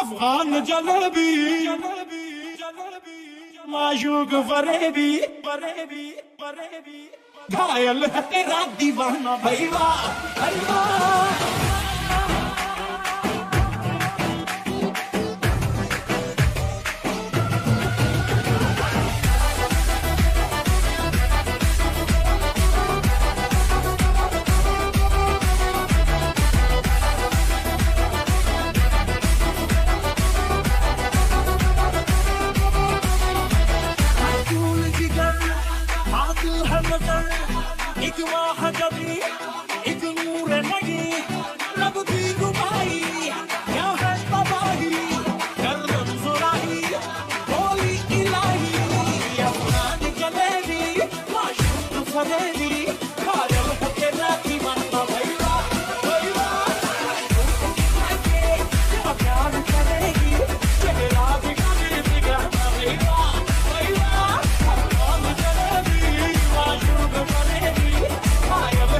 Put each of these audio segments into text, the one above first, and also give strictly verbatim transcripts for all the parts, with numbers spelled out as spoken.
अफगान जलेबी माशूक फरेबी फरेबी फरेबी घायल है तेरा दीवाना भैया भैया। एक महाजबी एक नूर नगी लगती गुमाई क्या है तबाही गर्दन सुराही बोली इलाही अफगान जलेबी माशूक फरेबी घायल है तेरा दीवाना भैया भैया। क्या प्यार करेगी चेहरा दिखाने दिखाना भैया भैया। अफगान जलेबी माशूक फरेबी I am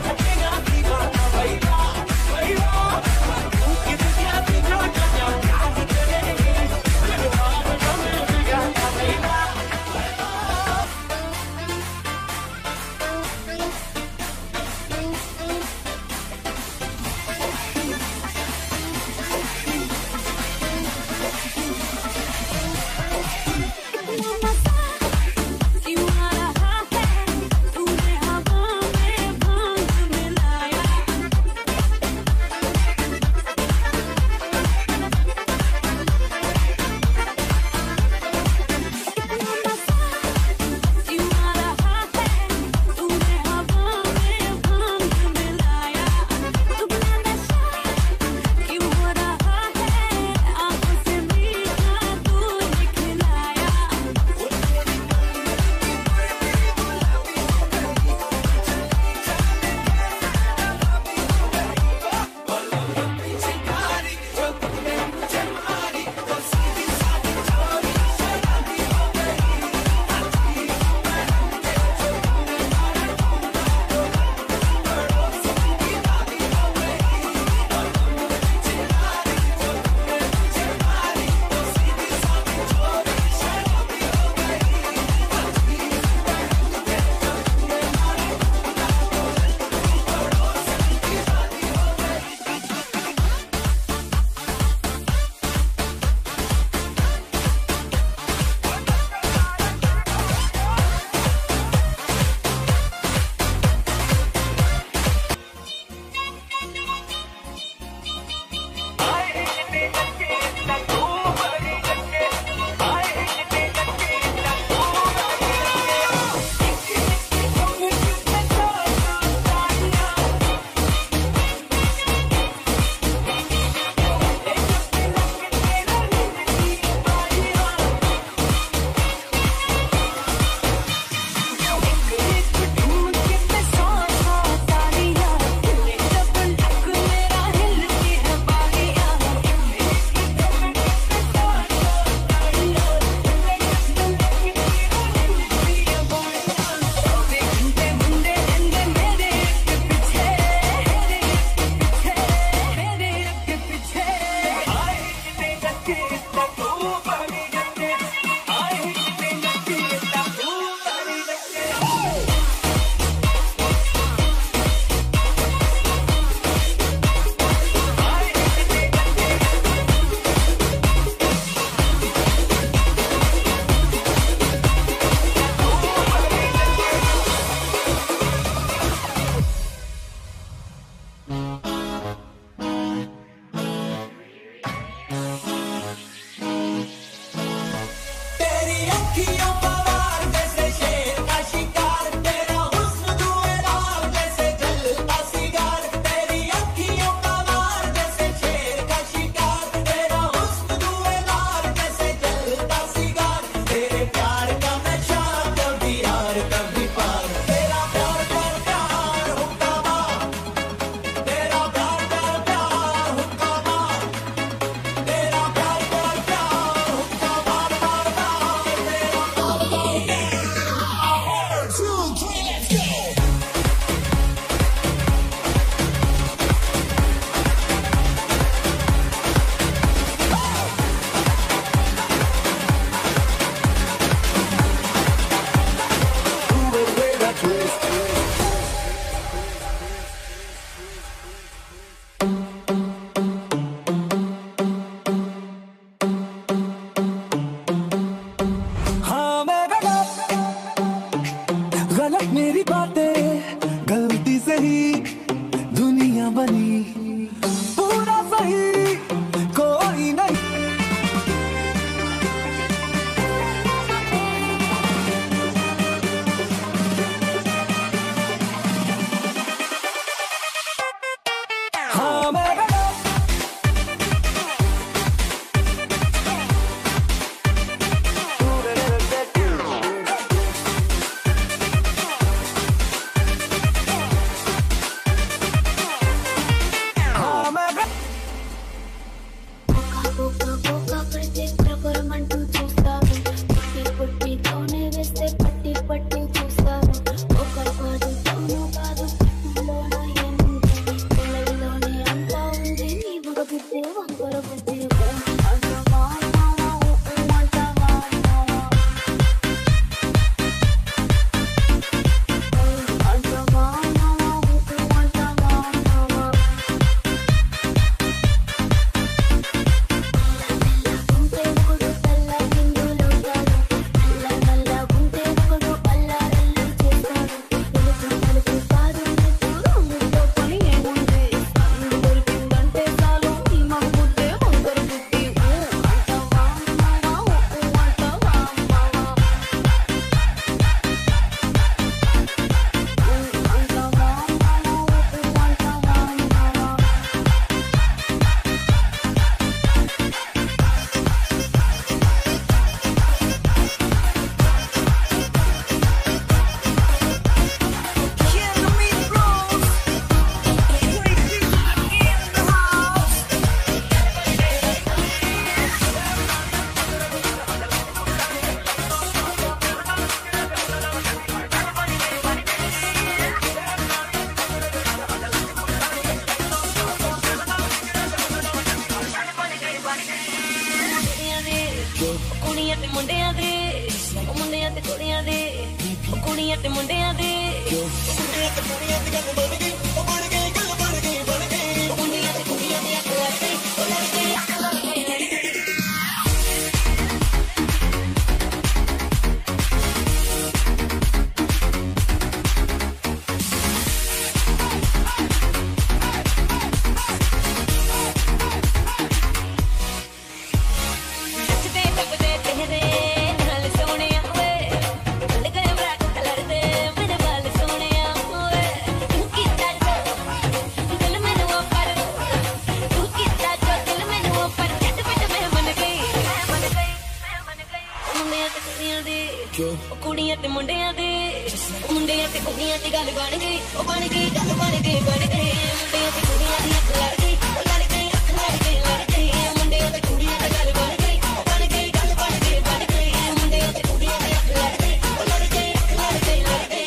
कुड़ियां ते मुंडियां दे मुंडियां ते कुड़ियां दी गल बन गई ओ बन गई गल बन गई बन गई मुंडियां ते कुड़ियां दी अख लड़ गई ओ लड़ गई अख लड़ गई लड़ गई मुंडियां ते कुड़ियां दी गल बन गई ओ बन गई गल बन गई बन गई मुंडियां ते कुड़ियां दी अख लड़ गई ओ लड़ गई अख लड़ गई लड़ गई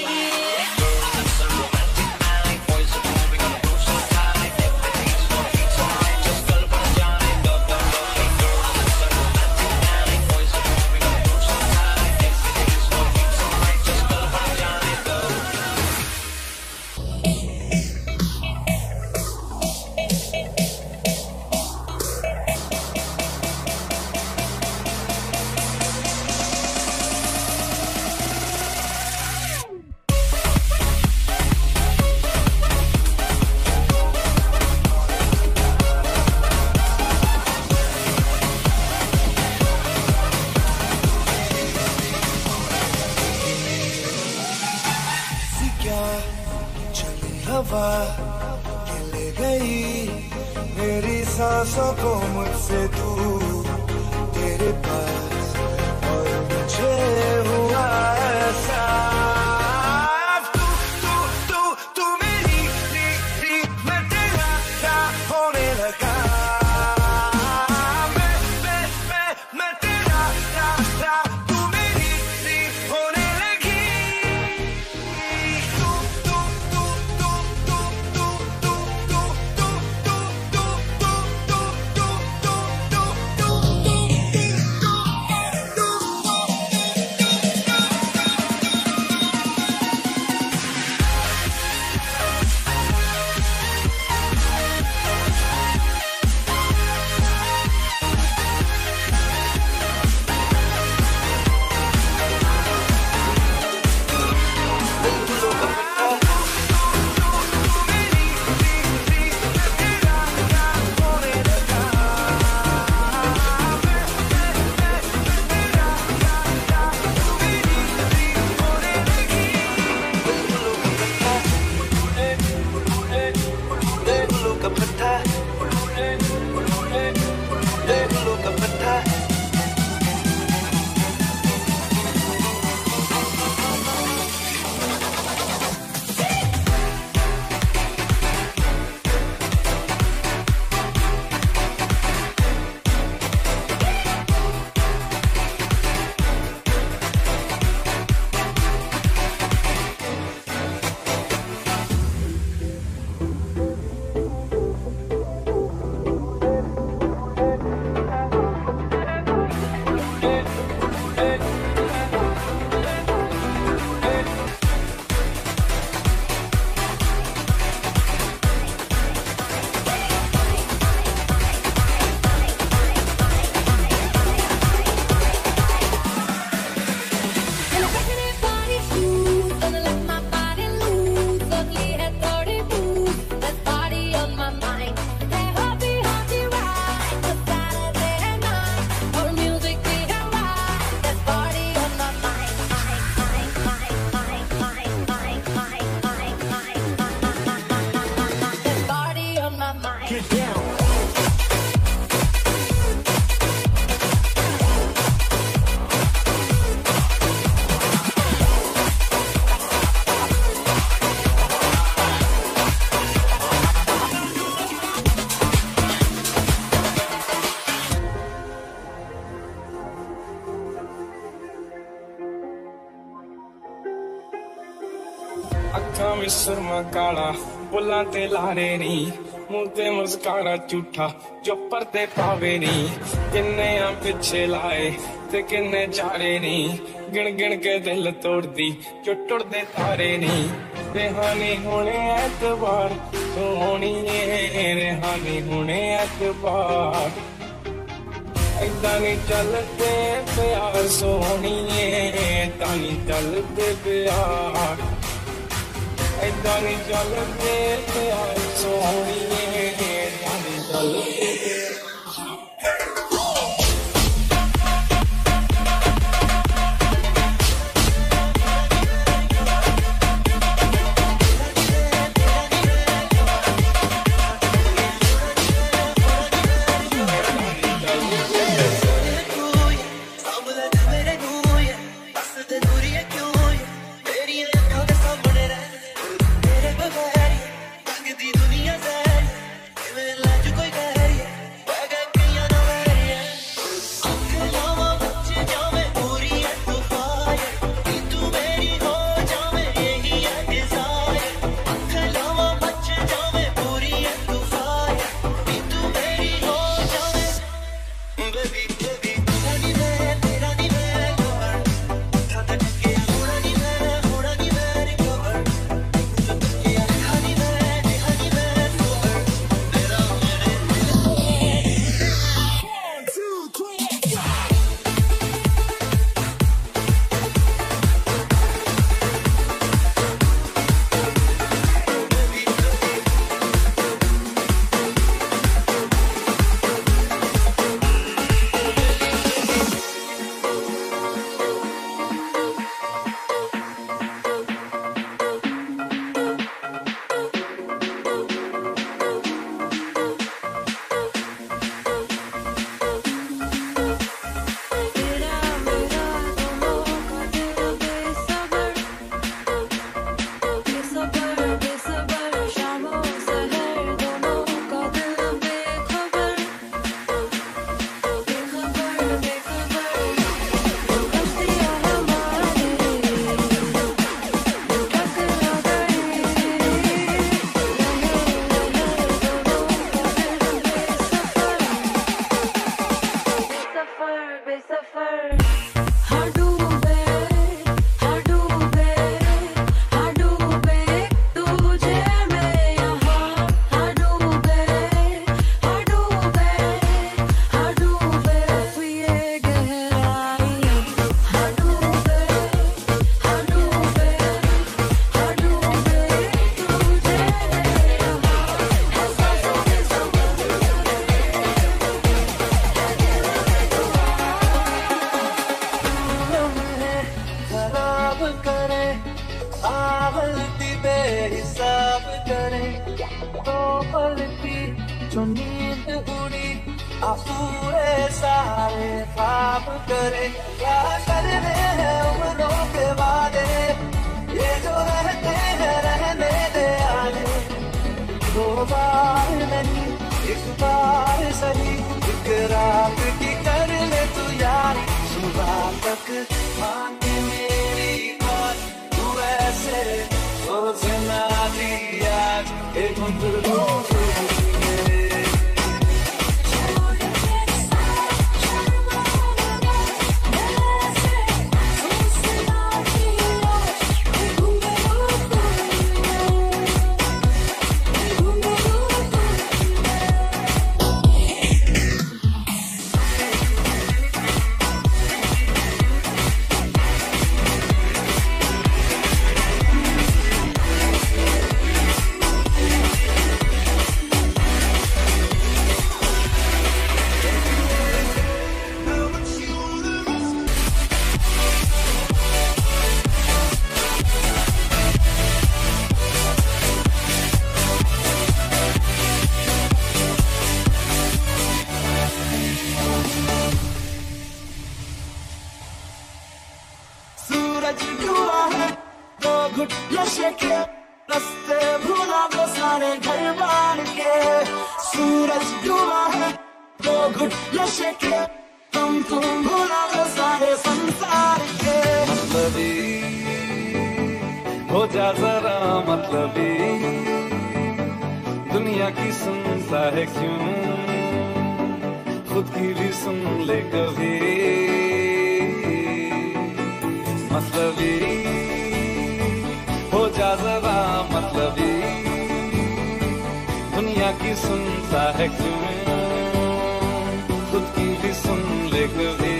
हवा के ले गई मेरी सांसों को मुझसे दूर तेरे पास और मुझे हुआ ऐसा तू तू तू तू मेरी री री मैं तेरा क्या होने लगा मैं मैं मैं मैं तेरा रा रा तू मेरी री होने लगी तू तू अखां विच सुरमा काला बुल्लां ते लारे नी मूंह ते मुस्कारा झूठा जो पर्दे पावे नी किन्ने आ पिछे लाए ते किन्ने चारे नी गिण गिण के दिल तोड़दी जो टुटदे तारे नी रेहानी होने एतबार सोहणिए रेहानी होने एतबार ऐदा नहीं चलते प्यार सोहणिए ऐदा नहीं चलते प्यार ऐदा नहीं चलते प्यार सोहणिए ऐदा नहीं चलते प्यार दुनिया की सुनता है क्यों, खुद की भी सुन ले कभी। मतलबी हो जा जरा मतलबी, दुनिया की सुनता है क्यों, खुद की भी सुन ले कभी।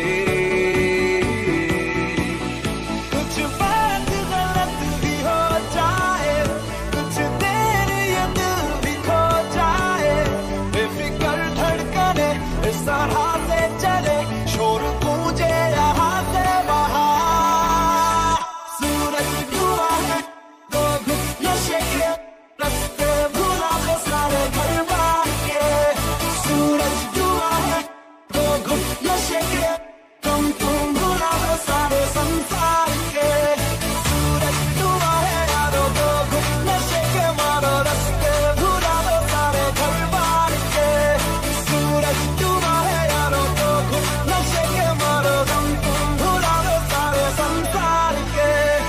कुछ बात गलत भी हो जाए, कुछ देर ये दिल भी खो जाए, बेफिक्र धड़कने इस तरह से चले, शोर गूंजे यहाँ से वहाँ। सूरज डूबा है तो घुस नशे के रस्ते भूला वो सारे घर बार के। सूरज डूबा है तो घुस नशे के तुम तुम भूला वो सारे संसार के। सूरज डूबा है यारो तो घुस नशे के मारो रस्ते भूला वो सारे घर बार के। सूरज डूबा है यारो तो घुस नशे के मारो तुम तुम भूला वो सारे संसार के।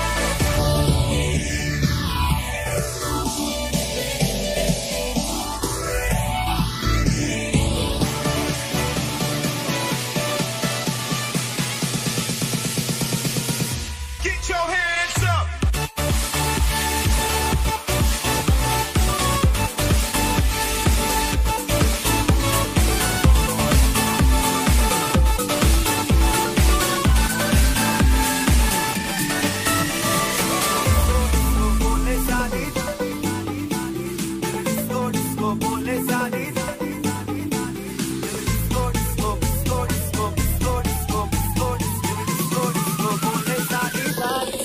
Get your hands up. बोले सारी डिस्को डिस्को बोले सारी disco disco disco disco disco disco disco disco disco बोले सारी सारी।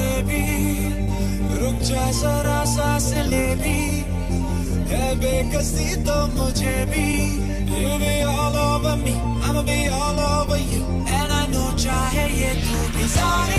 से भी रुक जा जरा सांस ले भी, है बेकसी तो मुझे भी। You be all over me, I'ma be all over you, and I know चाहे ये तू भी सारे